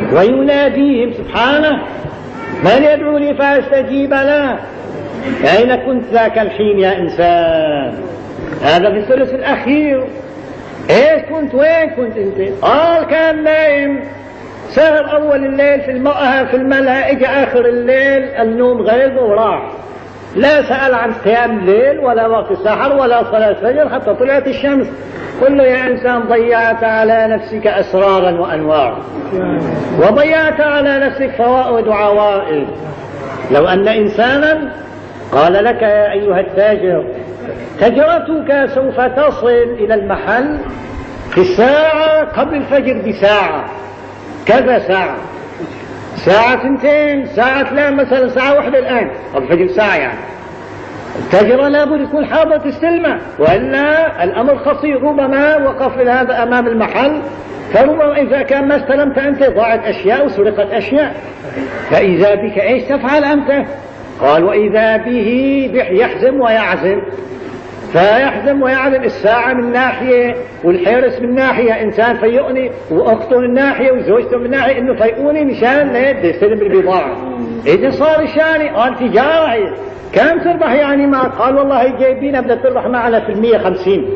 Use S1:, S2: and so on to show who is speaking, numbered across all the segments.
S1: ويناديهم سبحانه: من يدعوني فاستجيب له. أين كنت ذاك الحين يا إنسان؟ هذا في الثلث الأخير. إيش كنت؟ وين كنت أنت؟ كان نايم سهر أول الليل في الملأ، إجا آخر الليل النوم غيظه وراح، لا سأل عن قيام الليل ولا وقت السحر ولا صلاة الفجر حتى طلعت الشمس. قل له: يا إنسان، ضيعت على نفسك أسرارا وأنوارا، وضيعت على نفسك فوائد وعوائد. لو أن إنسانا قال لك: يا أيها التاجر، تجرتك سوف تصل إلى المحل في الساعة قبل الفجر بساعة، كذا ساعة، ساعة 2، ساعة لا مثلا ساعة 1 الآن قبل الفجر ساعة، يعني التاجر لابد يكون حاضر السلمة، وإلا الأمر خطير. ربما وقف هذا أمام المحل، فربما إذا كان ما استلمت أنت ضاعت أشياء وسرقت أشياء، فإذا بك إيش تفعل أنت؟ قال: وإذا به يحزم ويعزم، فيحزم ويعزم الساعة من ناحية والحارس من ناحية، إنسان فيؤني وأخته من ناحية وزوجته من ناحية، إنه فيؤني مشان لا يستلم البضاعة. إذا صار الشاني قال: تجارة هي كم تربح؟ يعني ما قال: والله جايبين بدها تربح معنا في 150.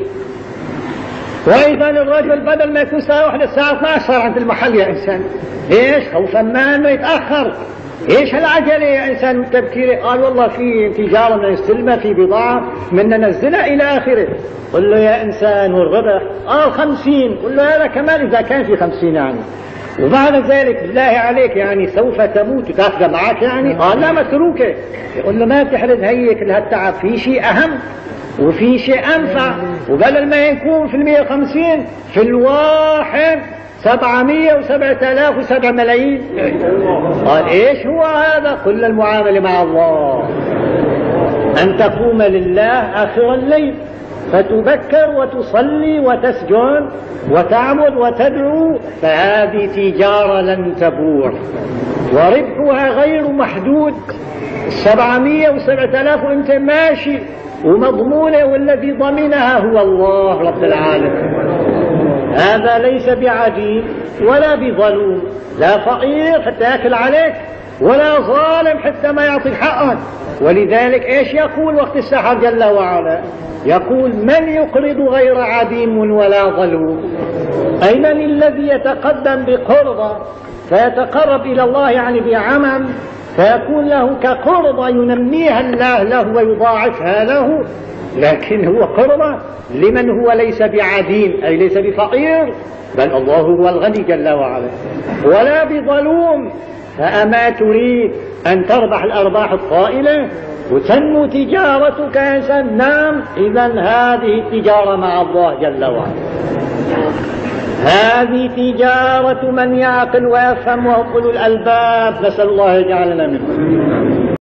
S1: وإذا الرجل بدل ما يكون الساعة 1 الساعة 12 صار عند المحل يا إنسان. ليش؟ خوفا ما أنه يتأخر. إيش هالعجلة يا إنسان من تبكيره؟ قال: والله في تجارة من نستلمها، في بضاعة من ننزلها إلى آخره. قل له: يا إنسان، والربح؟ 50. قل له: هذا كمان إذا كان في 50 يعني. وبعد ذلك بالله عليك يعني سوف تموت وتاخذ معك يعني؟ قال: لا، متروكة. يقول له: ما تحرز هيك لهالتعب، في شيء أهم وفي شيء أنفع، وبدل ما يكون في 150 في الواحد 707,007 ملايين. قال: ايش هو هذا؟ كل المعاملة مع الله أن تقوم لله آخر الليل فتبكر وتصلي وتسجد وتعبد وتدعو، فهذه تجارة لن تبور وربحها غير محدود. 707,000 وانت ماشي ومضمونة، والذي ضمنها هو الله رب العالمين. هذا ليس بعديم ولا بظلوم، لا فقير حتى يأكل عليك ولا ظالم حتى ما يعطيك حقك. ولذلك ايش يقول وقت السحر جل وعلا؟ يقول: من يقرض غير عديم ولا ظلوم. أي من الذي يتقدم بقرضة فيتقرب إلى الله يعني بعمل، فيكون له كقرضة ينميها الله له ويضاعفها له، لكن هو قرضة لمن هو ليس بعديم، أي ليس بفقير، بل الله هو الغني جل وعلا، ولا بظلوم. فأما تريد أن تربح الأرباح الطائلة وتنمو تجارتك يا إنسان؟ نعم. إذن هذه التجارة مع الله جل وعلا، هذه تجارة من يعقل ويفهم وهم أولو الألباب. نسأل الله يجعلنا منهم.